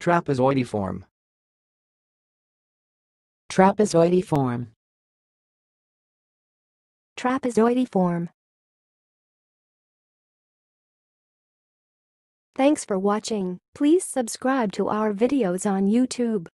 Trapezoidiform. Trapezoidiform. Trapezoidiform. Thanks for watching. Please subscribe to our videos on YouTube.